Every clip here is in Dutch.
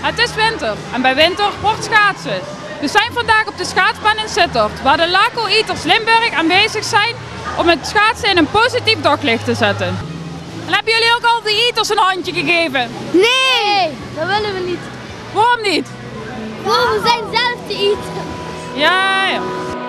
Het is winter en bij winter wordt schaatsen. We zijn vandaag op de schaatsbaan in Sittard, waar de Laco Eaters Limburg aanwezig zijn om het schaatsen in een positief daglicht te zetten. En hebben jullie ook al de Eaters een handje gegeven? Nee, dat willen we niet. Waarom niet? Want we zijn zelf de Eaters. Ja, ja.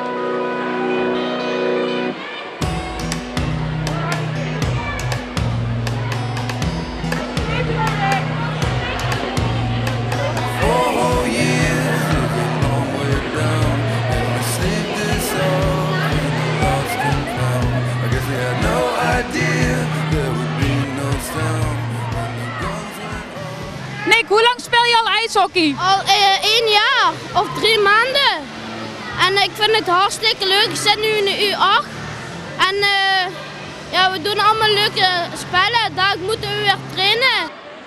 Nick, hoe lang speel je al ijshockey? Al 1 jaar of 3 maanden. En ik vind het hartstikke leuk. Ik zit nu in de U8. En ja, we doen allemaal leuke spellen. Daar moeten we weer trainen.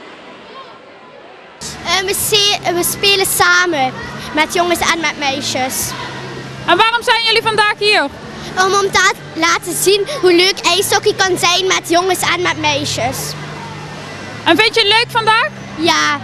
We spelen samen met jongens en met meisjes. En waarom zijn jullie vandaag hier? Om te laten zien hoe leuk ijshockey kan zijn met jongens en met meisjes. En vind je het leuk vandaag? Ja.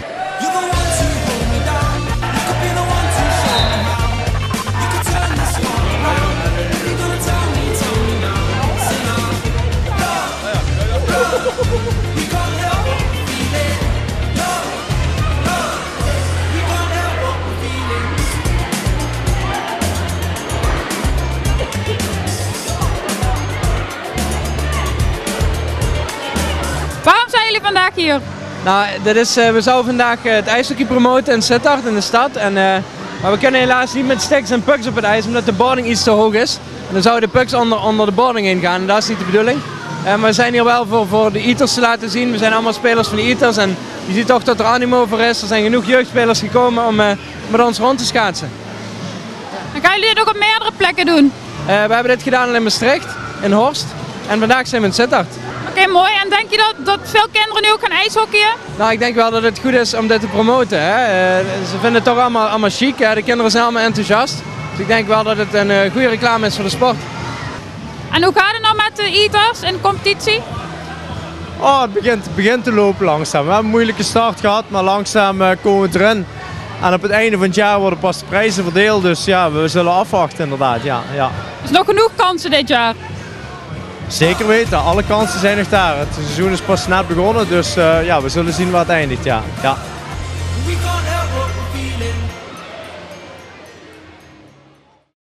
Waarom zijn jullie vandaag hier? Nou, we zouden vandaag het ijshockey promoten in Sittard, in de stad. Maar we kunnen helaas niet met sticks en pucks op het ijs, omdat de boarding iets te hoog is. En dan zouden de pucks onder de boarding heen gaan en dat is niet de bedoeling. Maar we zijn hier wel voor de Eaters te laten zien. We zijn allemaal spelers van de Eaters en je ziet toch dat er animo voor is. Er zijn genoeg jeugdspelers gekomen om met ons rond te schaatsen. En gaan jullie dit ook op meerdere plekken doen? We hebben dit gedaan in Maastricht, in Horst en vandaag zijn we in Sittard. Oké, mooi. En denk je dat veel kinderen nu ook gaan ijshockeyen? Nou, ik denk wel dat het goed is om dit te promoten. Hè. Ze vinden het toch allemaal chic. Hè. De kinderen zijn allemaal enthousiast. Dus ik denk wel dat het een goede reclame is voor de sport. En hoe gaat het nou met de Eaters in de competitie? Oh, het begint te lopen langzaam. We hebben een moeilijke start gehad, maar langzaam komen we erin. En op het einde van het jaar worden pas de prijzen verdeeld. Dus ja, we zullen afwachten inderdaad. Ja. Is nog genoeg kansen dit jaar? Zeker weten, alle kansen zijn nog daar. Het seizoen is pas net begonnen, dus ja, we zullen zien waar het eindigt. Ja.